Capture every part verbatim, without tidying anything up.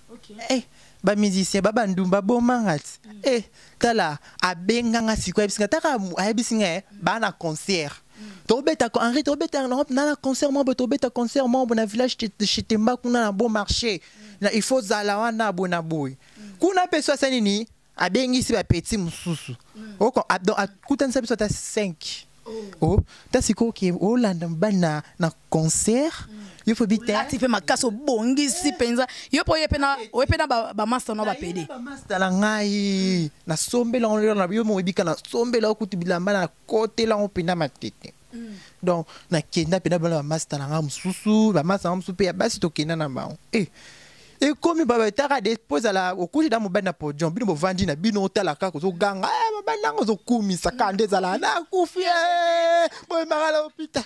Eh, ba musicien ba bandumba bomangat. Eh, tala abenga nga sikwa bisinga taka abisinga ba na concert. To beta ko Henri to beta na na concert mo to beta concert mo na village chez Temba kuna na bon marché. Na il faut zala wana bona boy. Kuna peso sanini abengi si ba petit mususu. Oko abdo akutan sa biso ta cinq. Oh, ta siko ki Hollande bana na concert. Il faut biter. Là tu fais ma casse au bongi si penza. Yo po yepena oyepena ba ba master no ba pede. Ba master la ngai na sombe la on na yo mo bika na sombe la okuti bilamba na côté la on pena matete. Donc na kenda pena ba master la ngam susu, ba master ngam supe ya basi to kenda na ba. Eh. Et comme baba tara dépose à la au couche dans mon bana podium bino vandi na bino tala ka ko zo ganga eh bana ngo zo kumisa kande zala na kufie boy mara hôpital.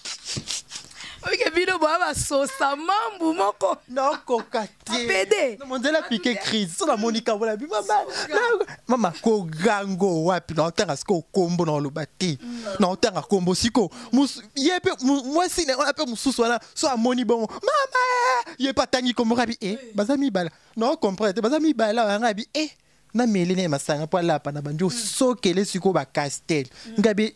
Ok, bino baba sosa mambu moko non kokate pede non mondela piqué crise so na monika wala bi mama mama ko gango wapi na otanga sko kombo na lobati na otanga kombo siko yepe moi si on appelle mususu wala so amoni bon mama yepa tangi kombo rabi eh bazami bala non comprendre bazami bala rabi eh na melene masanga po la pana banjo sokele siko ba castel ngabe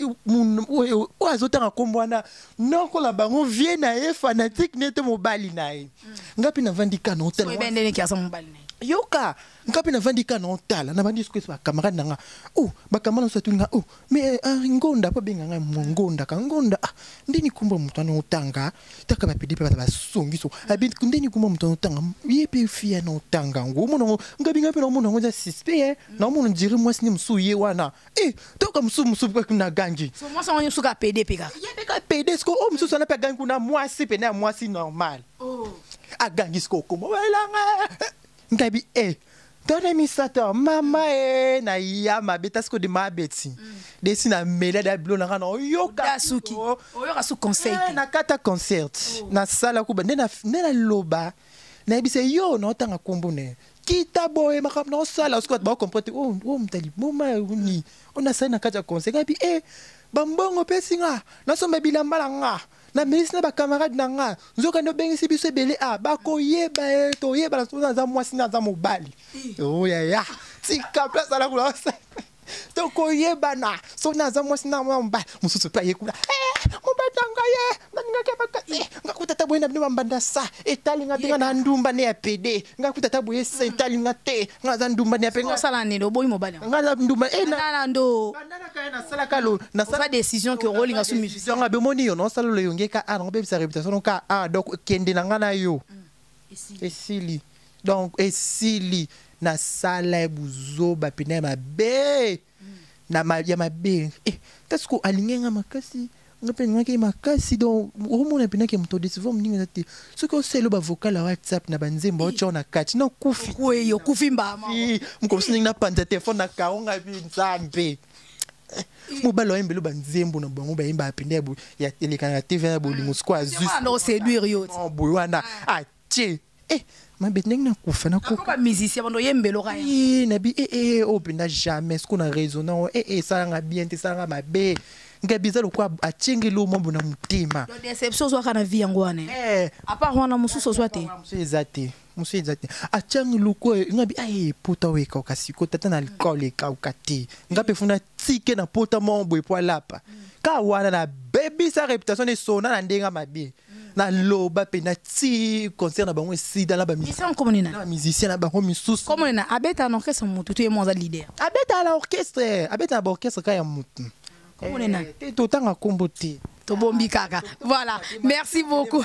o azotanga kombo na non ko la bango vie na e fanatique nete mobali na e ngapi na vandika no hotel so ibendele ki asa mobali na yoka ngapi na vandika no tala na bandi siko ba camarade nanga oh ba camarade so tulinga oh mais ngonda pa benga nga ngonda ka ngonda ndini kumba mutana utanga taka ba pedi pa ba songiso abi ndini kumba mutana utanga yepe fia no utanga ngo muno ngabi ngapi no muno ngoja sispe na muno ndiri mwasi ni msuye wana eh toka msu msu kwa kuna ganji so mwasi wanyu suka pede peka yepe ka pede sko o msu sana pe ganji kuna mwasi pe na mwasi normal oh a ganji sko ko wala nga ngabi eh Tone misato mama e na ya mabeta sko de mabeti desi na mele da blo na kana yoka suki oyoka su concert na kata concert na sala ku bande na na loba na bise yo na tanga kombone kita boy makam na sala sko ba comprendre oh oh mtali mama uni ona sa na kata concert ngabi eh bambongo pesinga na so mabila malanga na ministre na ba camarade na nga nzoka no bengi sibiso belé a ba ko yeba to yeba na za mwasi na za mobali oh ya ya si ka place ala kula to ko yeba na so na za mwasi na mobali mususu pa yekula eh mobanga ye nga ke baka ngakuta tabu ina bino mbanda sa etali ngatinga na ndumba ne ya pede ngakuta tabu yesa etali ngate ngaza ndumba ne ya pede sala ni do boy mobali ngaza ndumba e na ndo na ka na sala kalo na sala décision que rôle nga soumis sur nga be moni yo no sala lo yongeka a ngo be sa réputation ka ah donc kende na ngana yo esili donc esili na sala buzo ba pene ma be na ma ya ma be eh tasko alingenga makasi ngapenga ke makasi donc omona pena ke mto décision mninga te ce que c'est le vocal à WhatsApp na banzembo ocho na kati na kufi kweyo kufi mbama mko singa na panda telefone na kaonga bi nzambe mobalo embelo banzembo na bango ba imba pende ya telekana T V na bolingo squad juste no séduire yo boy wana ah tie eh ma beteng na kufa na ko ba musicien bando yembelo ka eh na bi eh eh o penda jamais ce qu'on a raisonné eh eh ça nga bien te ça nga mabe ngabiza lokwa achingi lo mombo na mutima do déception zo kana vie yango ane eh à part wana mususu zo te musu ezate musu ezate achangi lokwa ngabi ai pota weka kasiko tata na alcool ka ukati ngape funa tike na pota mombo e poa lapa ka wana na baby sa réputation de sona na ndenga mabi na loba pe na ti concert na bango sida la ba musicien comme nina na musicien na bango misusu comme nina abeta na orchestre mutu tu es mon leader abeta la orchestre abeta na orchestre ka ya mutu comme nina te totanga kombote to bombi kaka voilà merci beaucoup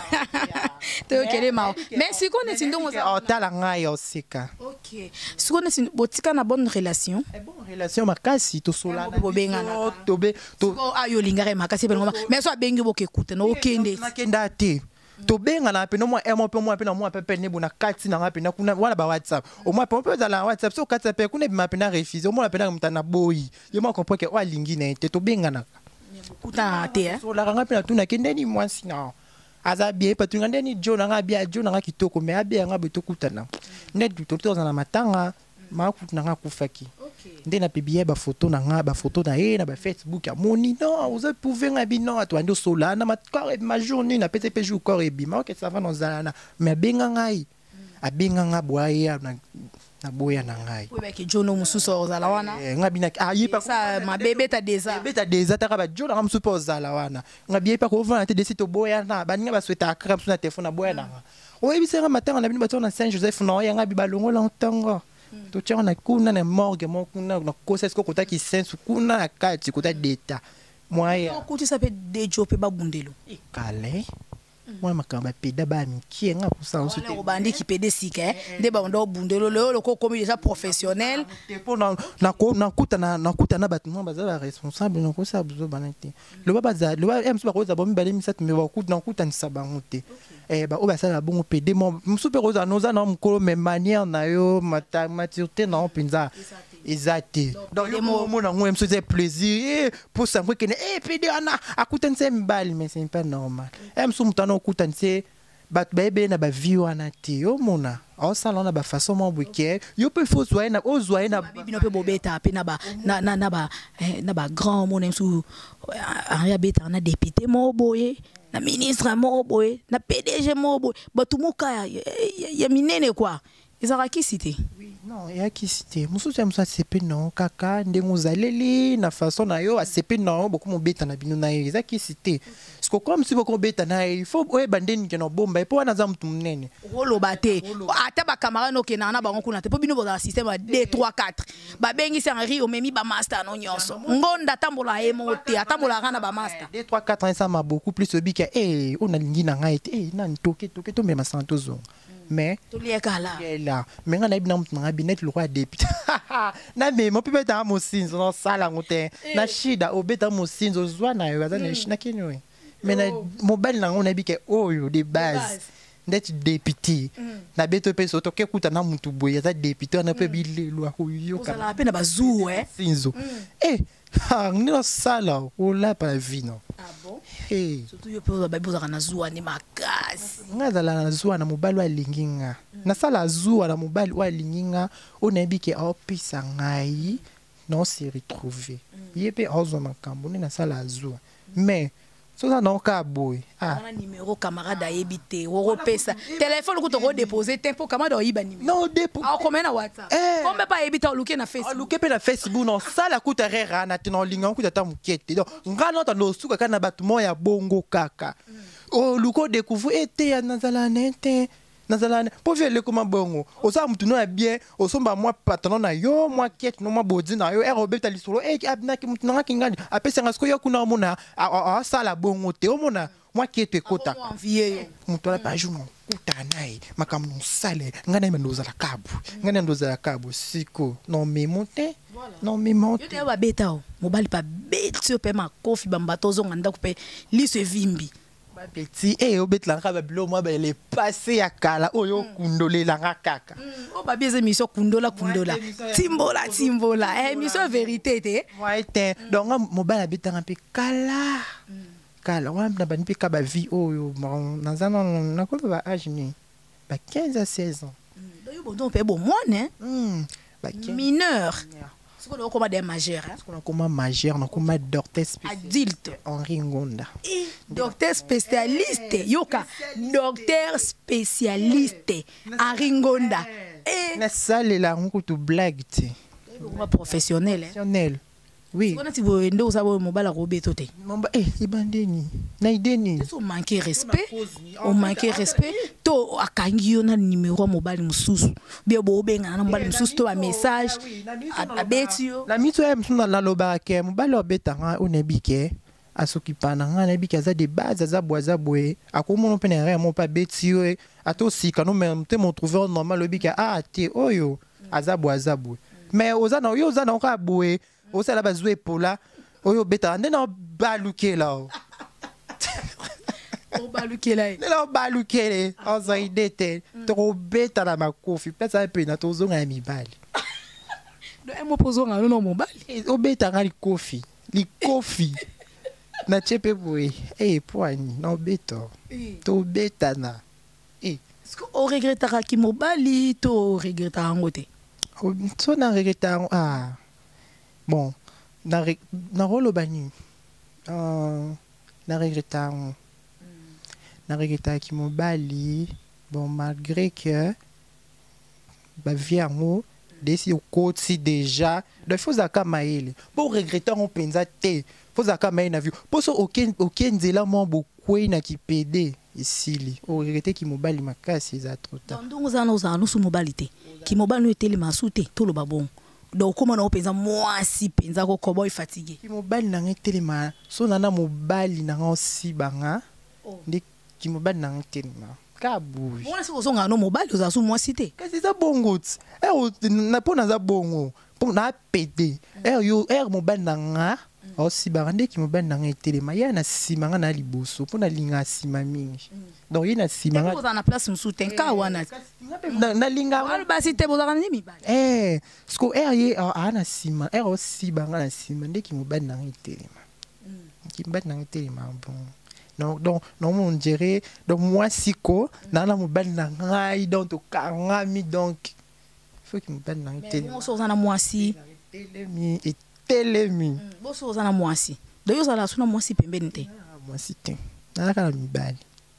te okele mao merci qu'on est ndongo za otala ngai osika OK si qu'on est botika na bonne relation e bonne relation makasi to sola bo bengana to be to ayo lingare makasi pe ngoma mais so abengi bokekuta no okende nakenda te to benga na pe no mo e mo pe mo pe na mo pe pe ne bona kati na ngapi na kuna wala ba WhatsApp o mo pe pe za la WhatsApp so kati pe kuna bi ma pe na refuser o mo la pe na mtana boyi yo mo comprendre que wa lingi na te to benga na kuta te so la ngapi na tuna kendeni mwasi na aza bien pa tunga ndeni jo na ngabia jo na ngakitoko me abia ngabe to kutana ne du to to na matanga ma kutu na ngakufaki nde na pibie ba photo na nga ba photo na e na ba Facebook ya moni non vous pouvez ngabi non atwando sola na ma corps ma journée na pete pe jour corps e bima que ça va dans zalana mais benga ngai abenganga boya na na boya na ngai oui que jono mususu ozala wana ngabi na ayipa ça ma bébé ta déjà bébé ta déjà ta ba jono ngam supo ozala wana ngabi pa ko vana te desito boya na baninga basweta akra na telefone na boya na oye bisera matanga na bino bato na Saint Joseph no ya ngabi balongo la ntongo to tia na kuna na morgue mo kuna na kosa esko kota ki sensu kuna na kati kota deta moya ko tu sape dejo pe babundelo kale moi makamba peda ba miki nga pour ça on se te bandi ki pede sika de ba ndo bundelo le le ko comme déjà professionnel pour na na ko na kuta na na kuta na batuma baza ba responsable na ko sa buzo banate le ba baza le ba em so ba ko za bombi bale misat me ba kuta na kuta ni sabangote eh ba o ba sala bongo pede mo super rosa noza na mkolo même manière na yo mata maturité na pinza exact donc yo mo na ngwe mso plaisir pour ça que eh pede ana akuta nse mbali mais c'est pas normal em so mutano okuta nse bat bebe na ba vie wana te yo mona au salon na ba façon mo buke yo pe faut soyer na o soyer na bibi no pe bobeta pe na ba na na na ba na ba grand mon sou aria beta na député mo boye na ministre mo boye na P D G mo boye batu moka ya minene quoi ezaka ki cité non ya ki cité mususu ya musa sepe non kaka ndengo zaleli na façon na yo a sepe non beaucoup mo beta na bino na yo za ki cité parce que comme si beaucoup beta na il faut oye bandeni ke no bomba e po wana za mtu mnene rolo bate ata ba camarade no ke na na bango kuna te po bino boza système ba deux trois quatre ba bengi se Henri o memi ba master no nyonso ngonda tambola e mote atambola kana ba master deux trois quatre ans ça m'a beaucoup plus obika eh on a lingi na ngai eh na ntoke toke to me masanto zo mais to lieka là là mais ngana ibina mtu nga binet le roi député na me mo pipe ta mo sinzo no sala ngote na shida obeta mo sinzo zwa na yo bazana na kinyo mais na mobile na ngona bike oyo de base ndeti député na beto pe so toke kuta na mtu boye za député na pe bilelo akuyo ka la pe na bazu eh sinzo eh ni no sala o la pa vie non ah bon eh surtout yo pe ba boza na zuwa ni makasi ngazala na zuwa na mobile wa linginga na sala zuwa na mobile wa linginga onebi ke opisa ngai non se retrouver yepe ozo makambo ni na sala zuwa mais so ça non ka boy ah na numéro camarade ayebite wo pesa téléphone ko to ko déposer tempo camarade oyiba numéro non dépo ah comment na WhatsApp comme pas ayebita o luke na Facebook o luke pe na Facebook non sala kuta rera na tino linga kuta ta mukete donc ngana ta no suka kana batu moya bongo kaka o luko découvrir ete ya nazala nete nazala po vie le comment bongo o sa mtu no ya bien o somba moi patron na yo moi kiet no moi bodi na yo e robeta lisolo e abina ki mtu na kinga apesa ngasko yo kuna mona a sala bongo te o mona moi kiet ekota mtu la pa jour kuta nai makam no sale ngana me ndoza la kabu ngana ndoza la kabu siko non me monte non me monte yo te ba beta o mobali pa betio pe ma kofi bambato zo nganda kupe liso vimbi petit eh obet la ngaba bilo moi ba le passé ya kala oyo kundole la ngakaka o ba bieze mission kundola kundola timbola timbola eh mission vérité te ouais te donc mobile abitanga pe kala kala wa na ba nipe ka ba vie oyo nanzana na ko ba âge ni ba quinze à seize ans donc yo bon pe bon moi né ba mineur ce qu'on a comme des majeurs ce qu'on a comme majeur on comme docteur adulte Henri Ngonda docteur spécialiste yoka docteur spécialiste Henri Ngonda et na salle la on ko blague te professionnel professionnel oui on a ti bo ndo sa bo mobala ko beto te mamba eh ibandeni na ideni so manquer respect on manquer respect to akangi yo na numéro mobile mususu bien bo benga na mobile mususu to a message abeti yo la mito em suna la loba ke mobile obeta nga onebike asokipana nga na bika za de base za boza boye akomo no pena re mo pa beti yo ato sika no même te mon trouver normal obika ah te oyo aza boza boye mais ozana yo ozana ka boye o sala bazwe pola oyo beta ndena balukela o o balukela ndena balukele ozo idete to beta na makofi pesa pe na tozo nga mibali do emo pozo nga no mobali o beta nga kofi li kofi na chepe boy eh poani no beto to beta na eh est-ce que o regrette ki mobali to regrette ngote o so na regrette ah bon na na rolo bani euh na regretta na regretta ki mobali bon malgré que ba viango desi okoti déjà donc faut zaka maele pour regretter on penza te faut zaka maele na vie pour so aucun aucun nzela mo bokwe na kipede isili o regretter ki mobali makasi za trop tard donc za no za no su mobilité ki mobali no eteli masute to lo babon donc comment on penza moi si penza ko kobo fatigué ki mobali na ngeteli ma so nana mobali na ngosi banga ndi ki mobali na ngeteli ma kabu moi si ozonga no mobali oza su moi cité kasi za bongo eh na pona za bongo pour na pété eh yo eh mobali na nga aussi barande ki mobali na ngeteli ma ya na simanga na liboso pona linga sima mingi donc yina simanga ko na place msute nka wana na linga wala basi te bozaka ni mibali eh sko eh ye ana sima eh aussi banga na sima nde ki mobali na ngeteli ma ki mobali na ngeteli ma bon non donc non on dirait donc moi siko na na mobali na ngai donc to kangami donc faut que mobali na ngeteli mais on na moi si telemi et telemi bo so na moi si do yo sala suna moi si pembeni te moi si te na kana mibali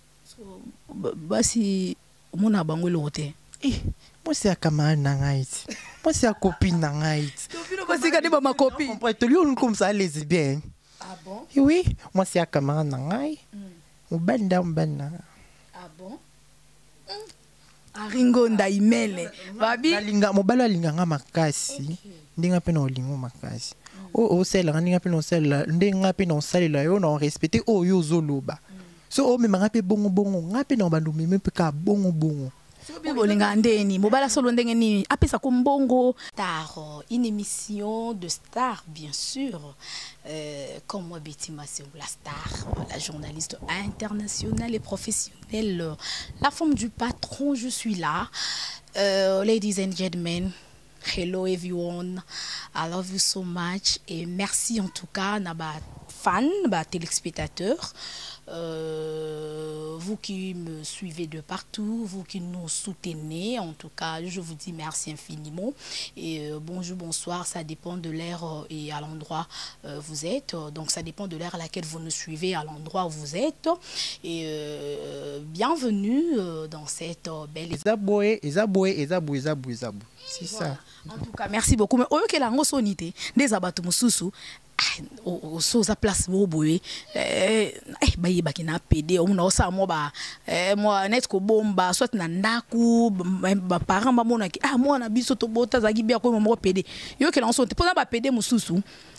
basi mona bango le hote eh moi c'est à camarade na ngai moi c'est à copine na ngai topino basi ka ba ma copine on peut te lui on comme ça lesbienne. Ah bon? Oui, moi c'est à camarade na ngai mobali nda mobali na ah bon aringo nda imele babi alinga mobali alinga nga makasi ndinga pe na olingo makasi o o sela ndinga pe na sela ndinga pe na salela yo na respecter o yo zoloba so o me nga pe bongo bongo nga pe na bandu me pe ka bongo bongo bolinga ndeni mobala solo ndenge nini apesa ko mbongo Star, une émission de star bien sûr euh, comme moi Betty Massé la star la journaliste internationale et professionnelle la femme du patron je suis là euh, ladies and gentlemen. Hello everyone, I love you so much et merci en tout cas naba fans, naba téléspectateurs, euh, vous qui me suivez de partout, vous qui nous soutenez, en tout cas je vous dis merci infiniment et euh, bonjour, bonsoir, ça dépend de l'heure et à l'endroit euh, vous êtes, donc ça dépend de l'heure à laquelle vous nous suivez, à l'endroit où vous êtes et euh, bienvenue euh, dans cette euh, belle Ezaboué, Ezaboué, Ezaboué, Ezaboué, Ezaboué. C'est voilà. ça. En tout cas, merci beaucoup. Mais oyo kela ngo sonité des abatu mususu o so za place mo boye eh ba yeba kina pede o na osa mo ba eh mo net ko bomba soit na ndaku ba parents ba mona ki ah mo na biso to bota za gibia ko mo pede yo kela ngo sonité pona ba pede mususu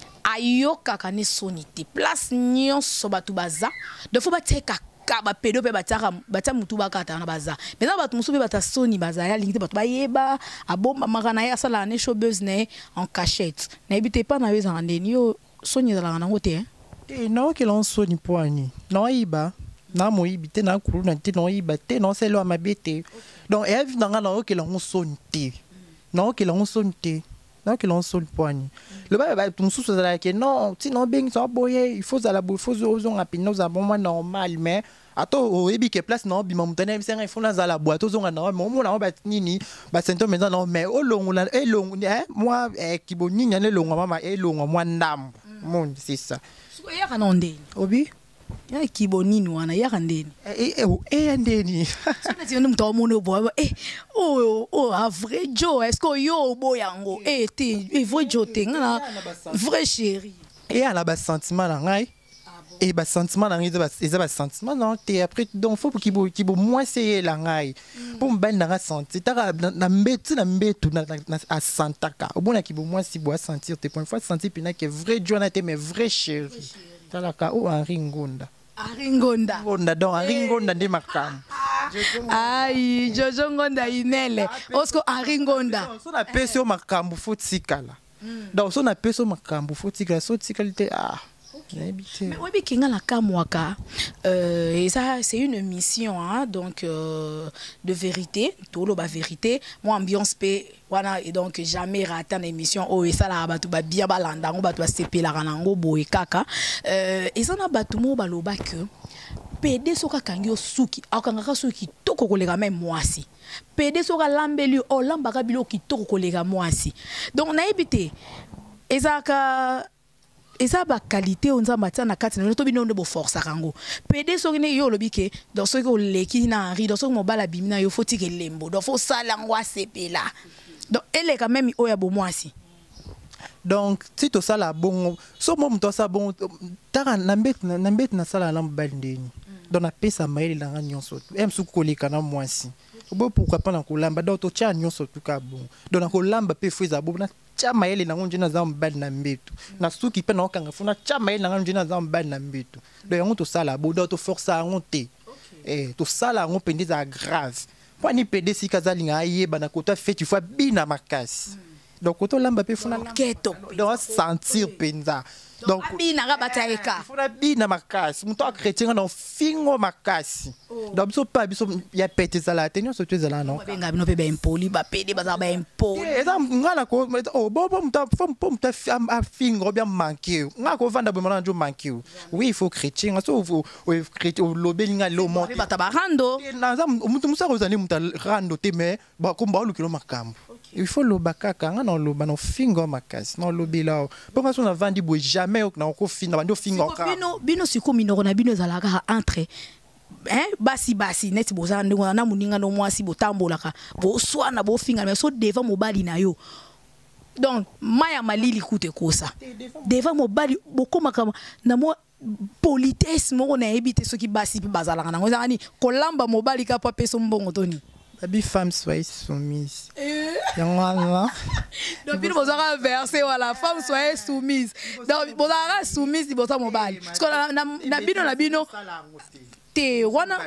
ayoka kane sonité place nyonso batu baza de fo ba teka ba pedo pe bataka bata mutu bakata na baza mais na batu musubi bata soni baza ya lingite batu bayeba abomba makana ya sala ne showbiz ne en cachette na ebite pa na weza ndeni yo soni za na ngote eh na ke lon soni poani na iba na moyibi te na kulu na te na iba te na selo amabete donc e avi na na ke lon soni te na ke lon soni te na ke lon soni poani le ba ba tout sous ça que non si non bien ça boye il faut la il faut ozonga pino za bon normal mais ato o ebi ke place non bima mutane bisenga il faut na za la boîte ozonga na mo mo na ba nini ba sento maison non mais o longo la e longo eh moi eh kiboni nyane longo mama e longo moi ndam mon c'est ça so ya kana ndeni obi ya kibonini wana ya ndeni eh eh eh ndeni so na tiyo mtu amuno bo eh oh oh a vrai Joe est-ce que yo boyango eh ti eh vrai Joe te ngana vrai chéri et à la bas sentiment la ngai et bas sentiment la ngai ça bas sentiment non te après donc faut qu'il bo qu'il bo moi c'est la ngai pour me ben na sentir ta na mbeti na mbetu na à santaka au bon na qu'il bo moi si bo sentir te point fois sentir pina que vrai Joe na te mais vrai chéri talaka o Henri Ngonda Henri Ngonda Ngonda donc Henri Ngonda ndi makam ai Jojo Ngonda inele osko Henri Ngonda so na peso makambu faut tikala donc so na peso makambu faut tikala so tikalite ah mais oui kinga la kamwaka euh et ça c'est une mission hein donc euh, de vérité tout le ba vérité moi ambiance pe wana et donc jamais rater une émission oh et ça la batu ba bien balanda ngo batu ba sepela kanango boye kaka euh et ça na batu mo baloba que pede soka kangi osuki akanga suki toko kolega même mwasi pede soka lambeli o lambaka bilo ki toko kolega mwasi donc na ebité ezaka et ça ba qualité on za matia na kati na to bino ndo force kango pede so ne yo lobi ke dans ce que leki na ri dans ce mo bala bimina yo faut que lembo donc faut sala ngwa sepela donc elle est quand même oya bo mwasi donc si to sala bon so mo mto sa bon tara na mbet na mbet na sala na mbali ndeni donc na pesa maile la nyonso em su koleka na mwasi bo pourquoi pas na kolamba donc to cha nyonso tuka bon donc na kolamba pe fuiza bo na chama ele na ngonje na za mbali na mbetu na suki pe na okanga funa chama ele na ngonje na za mbali na mbetu donc yango to sala bo donc to force a ngonte eh to sala ngo pende za grave kwani pede si kazalinga ayeba na kota fait tu fois bina makasi donc to lamba pe funa keto donc sentir penza donc bina ga bataeka funa bina makasi muto chrétien na fingo makasi donc so pas biso ya pete za la tenio so tu za la non benga bino pe ba impoli ba pede ba za ba impoli eza ngala ko oh bo bo muto fo po muto a fingo bien manqué ngako vanda bo mona njo manqué oui il faut chrétien so o chrétien lobelinga lo monte ba tabarando na za muto musa ko zani muto rando te mais ba ko ba lukilo makambo il faut lo bakaka nga na lo ba no fingo makasi no lobela pourquoi so na vandi bo jamais na ko finga bando fingo ka bino bino siko minoro na bino zalaka entre hein basi basi net boza ndongo na muninga no mwasi botambolaka bo swana bo finga mais so devant mobali na yo donc maya malili kute kosa devant mobali bokoma kama na mo politesse mo na ebite soki basi pe bazalaka na ngoza ni kolamba mobali ka pa peso mbongo toni Baby femme soit soumise. Yangwana. Donc il vous aura versé la femme soit soumise. Donc vous aura soumise pour ça mobile. Parce que na na bino na bino te wana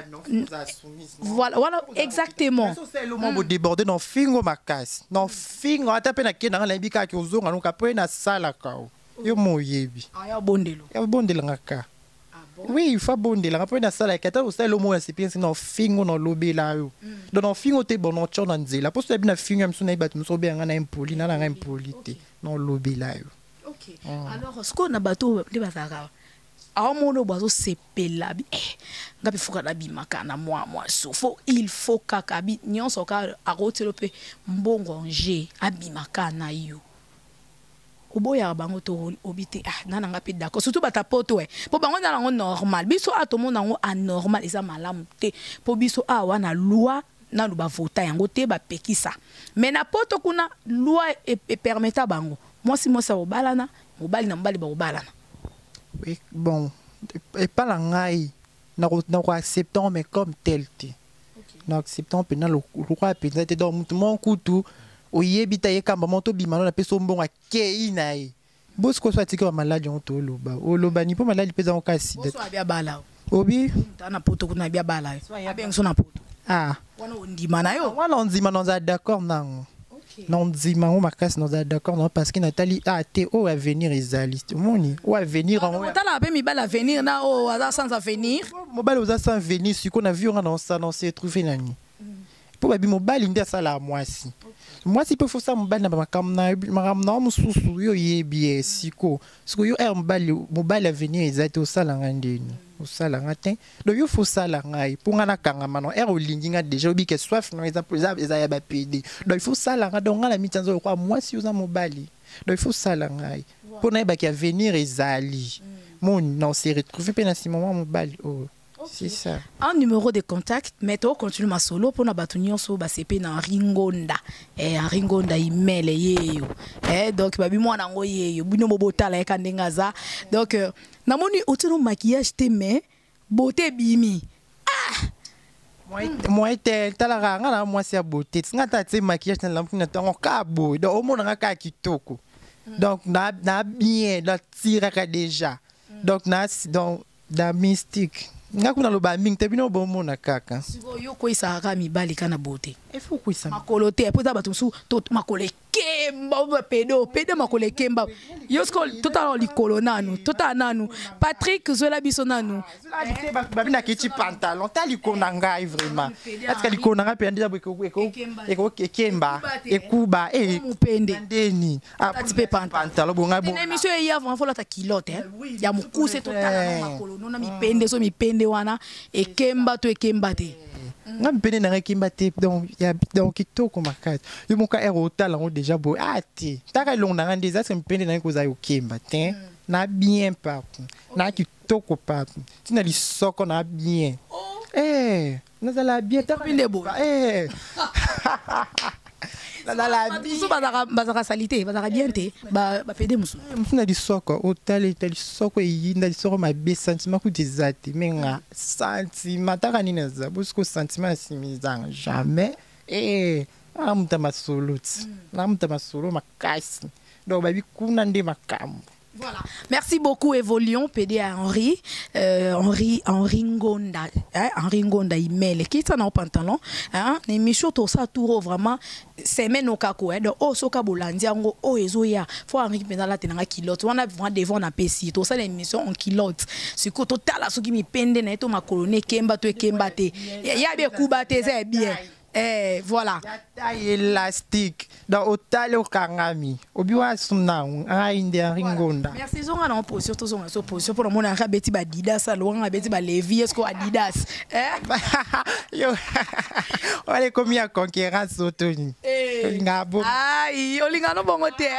voilà voilà exactement. C'est le moment déborder dans fingo makas. Dans fingo ata pe na kena na bika ki ozonga no kapo na sala kao. Yo moyebi. Aya bondelo. Ya bondelo ngaka. Oui, il faut bondir. La première salle est au sein le mot c'est bien sinon fingo no lobby là. Donc on fingo te bon on chona nzela. Parce que bien fingo am sona ibatu so bien na impoli na na impolite no lobby là. OK. Alors ce qu'on a bateau de bazaka. A mono bazo sepela bi. Ngapi fuka na bimaka na moi moi so. Faut il faut kakabi nyonso ka a rotelope mbongo nje abimaka na yo. Oboya bango to obité ah nana ngapi d'accord surtout bata poto ouais po bango na ngo normal biso atomo na ngo anormal eza malamu te po biso a wana loi na lu ba vota yango te ba pekisa mais na poto kuna loi e, e permetta bango moi si moi ça obalana obali na mbali ba obalana oui bon et pas la ngai na na acceptons mais comme tel te na acceptons pe na le roi pe na te dans mon couteau oyebita yekamba moto bimano na peso mbonga kei nae bosko so atika maladi on to loba o loba ni po maladi pesa on kasi boso abia bala obi tana poto kuna bia bala abia so na poto ah wana ondima na yo wana ondima non za d'accord nango non ndima on makasi non za d'accord non parce que Nathalie a te au avenir ezaliste moni au avenir on tala pe mi bala avenir na o aza sans avenir mo bala oza sans avenir si qu'on a vu on ça non c'est trouvé nani pour babi mobali ndia sala mwasi moi si peut faut ça mobali na makam na makam na mususu yo yebi siko siko yo er mobali mobali avenir ezate osala ngandeni osala ngatin donc yo faut sala ngai pour ngana kanga mano er olingi nga déjà obi ke soif no eza eza ya ba pd donc il faut sala nga donc ngala mitanzo kwa moi si oza mobali donc il faut sala ngai pour na ba ki avenir ezali mon non c'est retrouver pe na si moment mobali oh. Okay. C'est ça. Un numéro de contact, mais toi continue ma solo pour na batunyo so ba sepe na Ringonda. Eh Ringonda email yeyo. Eh donc babi moi na ngo yeyo. Bino bobota la kandenga za. Donc euh, na moni otino maquillage te mais beauté bimi. Ah. Moi moi te talara nga na moi c'est beauté. Nga ta te maquillage na lampu na tongo ka bo. Donc au monde nga ka kitoko. Donc na na bien la tira ka déjà. Donc na donc da mystique. Nga kuna loba ming te bino bomo na kaka siko yo ko isaka mibali kana bote il faut ko isa makolo te po ta batu su to makolo kemba ba pedo pedo makolo kemba yo sko total likolo nanu total nanu Patrick Zola biso nanu babi na kiti pantalon ta likona ngai vraiment parce que likona nga pe ndija bweko eko eko kemba ekuba e mupende ndeni ati pe pantalon bonga bon na émission ya avant faut la ta kilote ya mukuse total makolo nona mipende so mipende wana ekemba to ekemba te nga mpene na kimba te donc ya donc kitoko makasi yo moka ero otala ngo déjà bo ati taka long na ngande za mpene na ko za yo kimba te na bien papu na kitoko papu tina lisoko na bien eh nazala bien taka Bindebo. eh nazala Musu bazaka bazaka salite bazaka bien te ba ba pede musu. mfuna lisoko otale tali soko yinda lisoko mabe sentiment ku dizate menga sentiment taka nini za busco sentiment simizanga jamais eh amta masuluti amta masulu makasi donc babi kuna ndi makambo. Voilà. Merci beaucoup, Évolution, P D à Henri. Euh, Henri, Henri Ngonda. Hein, Henri Ngonda, il met les kits en pantalon. Hein, les michos, tout ça, tout vraiment, c'est même au kako. Hein, donc, oh, so kabolandia, oh, ezoya. Faut Henri Pendala, tenanga kilote. On a vraiment devant un P C. Tout ça, les missions en kilote. C'est que total, à ce qui me pende, n'est-ce ma colonne, kemba, tu kemba, te. Ya bien, koubate, c'est bien. Eh, voilà. Taille élastique. Dans hôtel au Kangami. Obiwa suna a inde Ringonda. Merci zonga na position to zonga so position pour mon arabes beti ba Adidas alonga beti ba Levi est-ce Adidas eh yo on est comme ya concurrence autoni. Ngabo. Aïe, olinga no bongo te.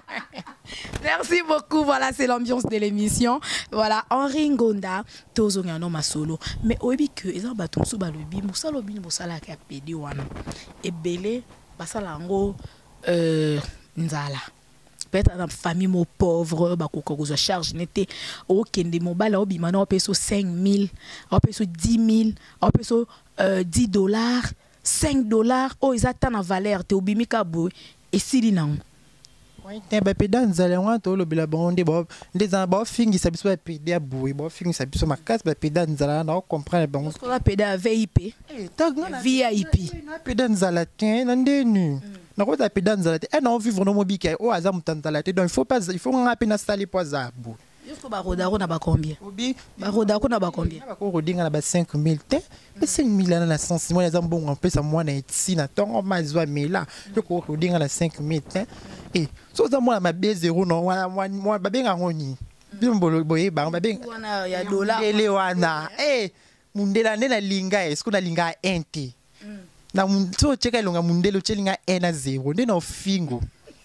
Merci beaucoup, voilà, c'est l'ambiance de l'émission. Voilà, Henri Ngonda, tozo ngano masolo. Mais obi que ezan baton sou ba lobi, musalo bin musala ka pedi wana. Ebele basala ngo euh nzala. Peut-être dans famille mo pauvre, ba ko ko charge n'était au kende mobile obi mana peso cinq mille, o peso dix mille, o peso euh, dix dollars, cinq dollars, oh ils attendent en valeur te obi mikabo et sili nan. Te ba peda nzala wana to lobela bonde bo ndeza ba fingi sabiso ba peda boui ba fingi sabiso makasi ba peda nzala na comprendre bon. Parce qu'on a peda V I P. Eh tag na V I P. Na peda nzala te na ndenu. Na ko ta peda nzala te. Eh na vivre no mobika o aza mutanzala te donc il faut pas il faut nga pena sali poza bo. Jusqu'au baroda on a ba combien? Obi Baroda on a ba combien? Ba ko rodinga na ba cinq mille te. Mais cinq mille na sens moi les bon en plus ça moi na eti na tongo mazwa mela. Yo ko rodinga na cinq mille te. Eh so za moi ma B zéro non moi moi ba benga ngoni. Bimbolo boye ba ba benga. Wana ya dollar. Ele wana. Eh mundela nena linga est-ce qu'on a linga un te. Na so cheka longa mundelo chelinga un à zéro nena ofingo.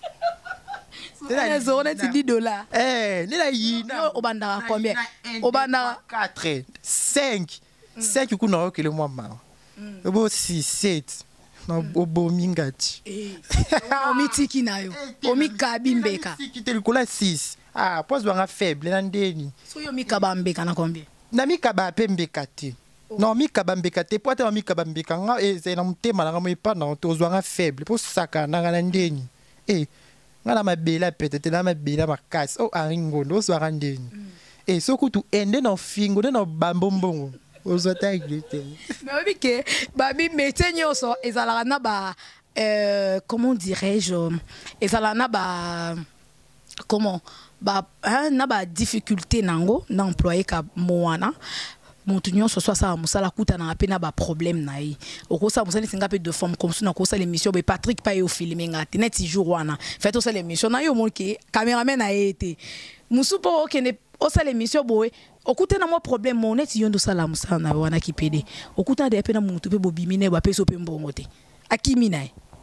Nena zone c'est dix dollars. Eh nena yina. Obanda combien? Obanda quatre, cinq. cinq kuna okele moi ma. Obo six, sept. Na obo mingati. Eh. Omi tiki nayo. Omi kabimbeka. Si kiteli kola six. Ah, pose banga faible na ndeni. So yo mi kabambeka na combien? Na mi kaba pembeka te. Non mi kaba mbeka te po te mi kaba mbeka nga e ze na mutema na mo ipa na to zwanga faible po saka na na ndeni. Eh, nga na mabela peut-être na mabela makasi. Oh aringo ndo zwanga ndeni. Eh, soko tu ende na fingo na bambombongo. Ozota iglite. Mais oui que babi metenyo so ezala na ba euh comment dirais-je ezala na ba comment ba hein, na ba difficulté nango na employé ka moana montunyo so so ça musala kuta na pena ba problème na yi okosa musala singa pe de forme comme ça na kosa l'émission be Patrick pa yo filmer ngati net jour wana fait ça l'émission na yo mon ke cameraman a été musupo okene osa l'émission boy okuta na mo problème mon net yondo sala musala na wana kipede okuta de pena muntu pe bobimine ba peso pe mbongo te akimina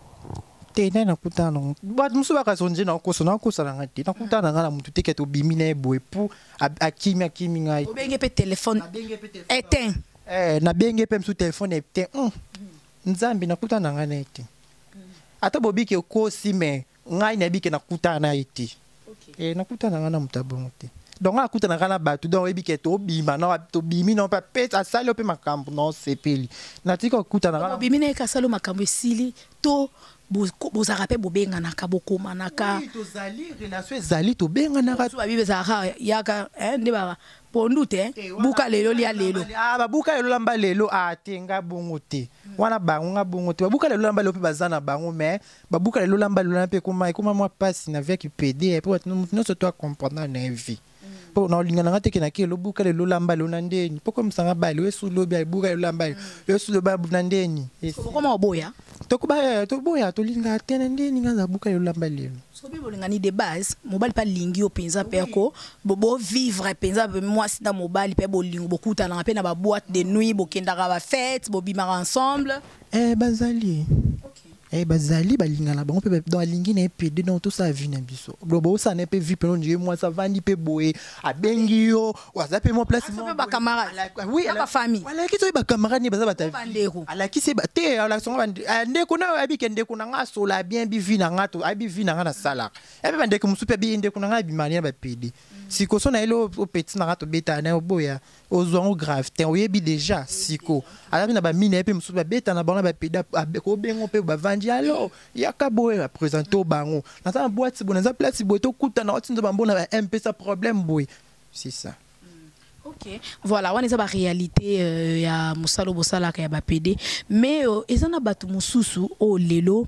te na kuta no ba musu ba kasonje na koso na kosa na ngati na kuta na ngala muntu te keto bimine boy pour akimi akimi ngai obenge pe téléphone éteint eh na benge pe msu téléphone éteint nzambi na kuta na ngana ete ata bobike kosi me ngai na bike na kuta na ete eh na kuta na ngana mutabongo te donc na kuta na ngana batu donc ebike to bima na to bimi no pa pete asali pe makambo no sepeli na tika kuta na ngana bimine ka salo makambo sili to bozaka pe bobenganaka bokomanaka tozali relation ezali tobenganaka babibe ezalaka yaka nde baka pondu te buka lelo lia lelo ah babuka lelo lamba lelo ate nga bongo te wana bango nga bongo te babuka lelo lamba lelo pe bazana bango mais babuka lelo lamba lelo pe koma ekoma moi passe na avec P D et pour nous nous toi comprendre na vie po na olinga na ngate ke na ke lobuka le lolamba lonandeni poko msanga bali wesu lobi abuka lolamba wesu loba bunandeni comment boya tokuba to boya to linga tena ndeni ngaza buka lolamba lelo so bi bolingani de base mobali pa lingi openza peko bobo vivre penza moi sida mobali pe bolingo bokuta na pe na ba boîte de nuit bokenda ka ba fête bobimaka ensemble eh bazali eh bazali balinga na bango pe dans lingi na pe de dans tout ça vie na biso bobo ça na pe vie pe non moi ça va ni pe boé a bengi yo waza pe mon place mo ba camarade oui ba famille wala ki to ba camarade ni baza ba ta ala ki se ba te ala songa ndeko na abi ke ndeko na nga so la bien bi vie na nga to abi vie na nga na sala e pe ndeko musu pe bi ndeko na nga bi mania ba pede siko so na elo o petit na to beta na boya ozwango grave te oyebi déjà siko ala bi na ba mine pe musu ba beta na bana ba pede ko bengo pe ba vandi alors yaka boya présenter au bango na ta boîte bo na za place bo to kuta na otinzo ba mbona ba M P ça problème boy c'est ça. Ok, voilà, on est la réalité euh, ya musalo bosala ka ya ba P D mais euh, ezana batu mususu o lelo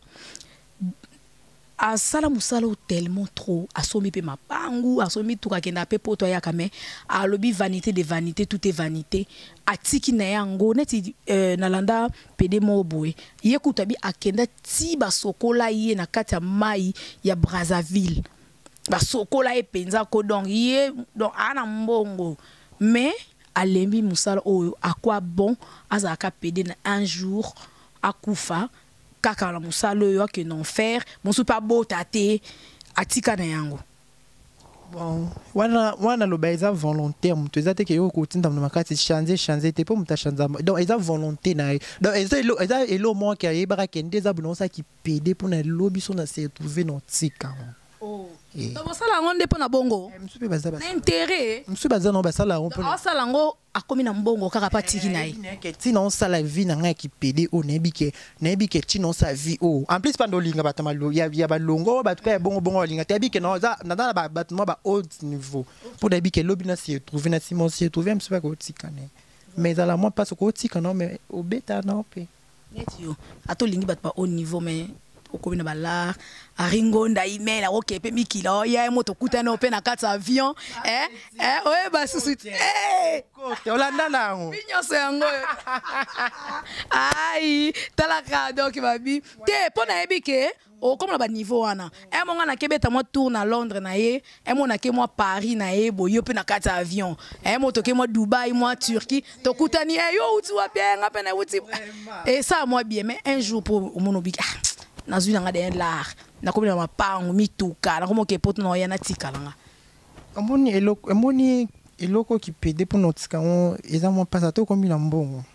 a sala musalo tellement trop asomi pe mapangu asomi tuka kenda pe poto ya kame a lobi vanité de vanité tout est vanité atiki na yango neti euh, nalanda P D mo boy yekuta bi akenda ti ba sokola ye na kati ya mai ya Brazzaville ba sokola e penza ko donc ye donc ana mbongo mais alembi musala oyo à quoi bon azaka P D na un jour akufa kaka la musala oyo ke non faire mon super beau tate atika na yango bon wana wana lo baiza volontaire mutu ezate ke yo ko tinda na makati changer changer te po muta changer donc eza volonté na donc eza elo eza elo mo ke yebara ke ndeza buno sa ki P D pour na lobi so na se trouver no tika oh donc basala ngonde po na bongo msupe baza na intérêt msupe baza no basala on po basala ngo akomi na mbongo kaka patiki na ye ke tina on sala vie na nga ki P D o na bike na bike tina on sa vie o en plus pando linga batama lo ya ya balongo batuka ya bongo bongo linga te bike na za na ba batuma ba haut niveau pour na bike lobi na se trouver na Simon se trouver msupe ko tika ne mais ala moi pas ko tika non mais au beta non pe net yo ato lingi bat ba haut niveau mais okomi na balar aringo ndaimela oke pe mikila ya moto kutana ope na kati avion eh eh oye basusu eh kote olanda nango binyoso yango ai talaka donc babi te pona ebike o comme na ba niveau wana e monga na kebeta mo tour na Londres na ye e mo na ke mo Paris na ye boyo pe na kati avion e mo to ke mo Dubai mo Turquie to kutani e yo uti wa bien ngape na uti et ça moi bien mais un jour pour mon obika nazwi nga de l'art na komi na mapango mituka na komo ke poto na yana tika langa amoni eloko amoni eloko ki P D pour notika on eza mo pasa to komi na mbongo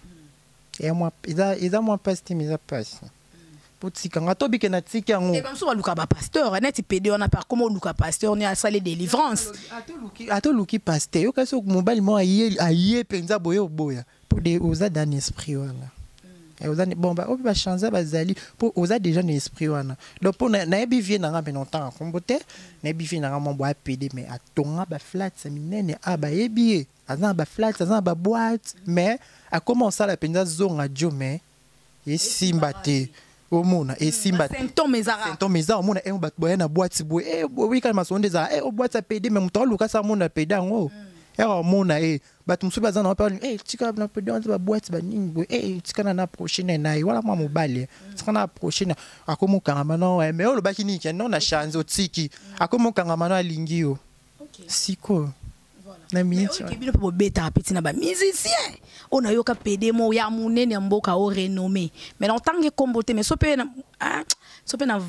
et moi eza eza mo pasa ti eza pasa pour tika nga to bike na tika ngo e bamso ba luka ba pasteur net P D on a pas comment luka pasteur on a salé délivrance ato luki ato luki pasteur yo kaso mobile mo aye aye penza boyo boya pour des oza dans esprit wala et aux années bon bah on va changer bazali pour aux a déjà l'esprit wana donc pour na na bi vie na nga longtemps kombote na bi vie na nga mo boa P D mais atonga ba flat ça minene a ba yebi azan ba flat azan ba boîte mais a commencé la penza zonga jo mais et simbate au mona et simbate symptômes ezara symptômes ezara mona e ba boya na boîte boy e oui quand ma sonde za e o boîte P D mais muto luka sa mona P D ngo era mona e bat musu bazana on parle eh tika na P D on ba boîte ba nini boy eh tika na prochaine na wala mwa mobali tika na prochaine akomo kangamano mais o lo bakini ke non na chance otiki akomo kangamano alingi yo siko na minute ke bino po beta petit na ba musicien on a yoka P D mo ya munene mboka o renommé mais en tant que comboté mais sope na sope na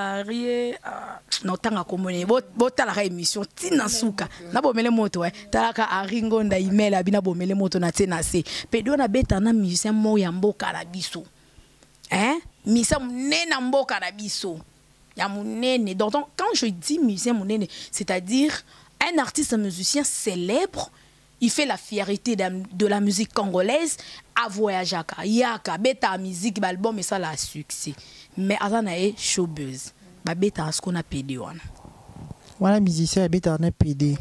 varié na tanga komone bo botala ka émission tina suka na bomele moto eh talaka aringo ndaimela bina bomele moto na tena se P D na beta na musicien mo ya mboka na biso hein misa munene mboka na biso ya munene donc quand je dis musicien munene c'est-à-dire un artiste, un musicien célèbre, il fait la fierté de, de la musique congolaise à voyager à Yaka, beta musique, l'album et ça la succès. Mais Azana est showbuzz. Ba beta ce qu'on a P D wana. Wana musicien beta na P D.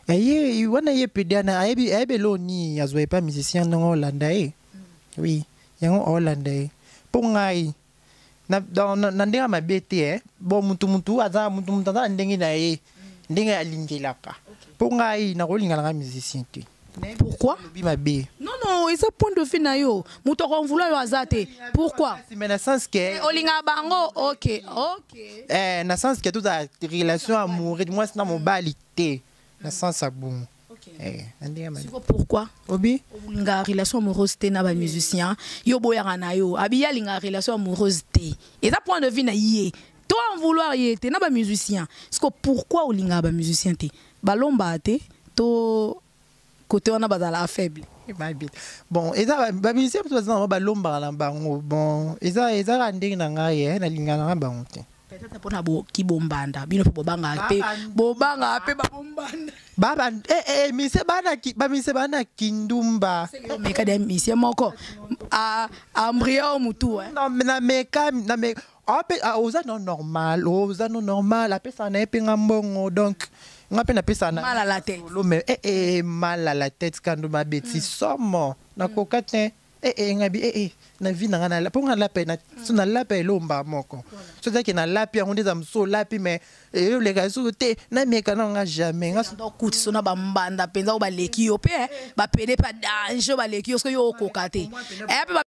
Aye wana ye P D na ayebi ayebe lo ni azwe pas musicien no Hollanda eh. Oui, yango Hollanda eh. Pongai na na ndenge ma bete eh. Bon mutu mutu aza mutu mutu aza ndenge na ye. Ndenge alingelaka pour ngai na rolinga na musicien te. Pourquoi? Non non, c'est point de vue na yo. Muto kon vouloir yo azate. Pourquoi? Mais na sens que olinga bango, OK, OK. Eh, na sens que toute la relation amoureuse, moi c'est na mobalité. Na sens ça bon. OK. Eh, pourquoi? Obi? Olinga relation amoureuse te na ba musicien, yo boyaka na yo. Abi ya linga relation amoureuse te. Et ça point de vue na yé. Toi en vouloir yé te na ba musicien. Parce que pourquoi olinga ba musicien te? Balomba te to côté on a bazala faible. Bon, et ça ba musicien to bazana ba lomba na bango. Bon, et ça et ça randing na ngai na linga na bango te. Peut-être pour na bo ki bombanda, bino po bobanga pe bobanga pe ba bombanda. Baba eh eh mi se bana ki ba mi se bana kindumba. Mais ka dem mi se moko a embryo mutu eh. Non, na meka na me ape oza non normal, oza non normal, ape ça na pe ngambongo donc ngape na pesa na mal à la tête. Mais eh eh mal à la tête quand ma bêtise somme na kokate eh eh ngabi eh eh na vie na na pour la paix na na la paix lomba moko so ça que na la paix on dit am so la paix mais eh les gars so te na meka na jamais nga donc kuti so na ba mbanda penza ba leki yo pe ba pede pa danger ba leki yo so yo kokate eh